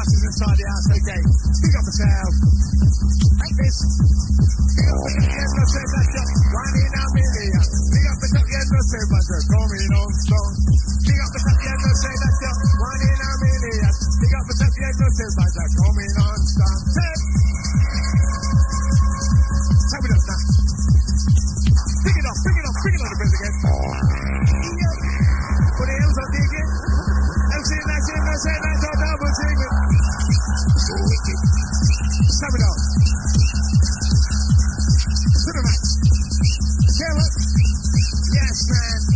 Martin's inside the house, okay. Pick up myself. Like this. Pick up the top, yes, no say that you're 1 in a million. Pick up the top, yes, no say, but you're coming on strong. Pick up the top, yes, no say that you're 1 in a million. Pick up the top, yes, no say, but you're coming on strong. Tap it up now. Pick it up, pick it up, pick it up the bed again. Put the heels on, dig it. MC, that's it, no say that you're double ticket. So wicked. Tap it up. To the max. Kevin. Yes, man.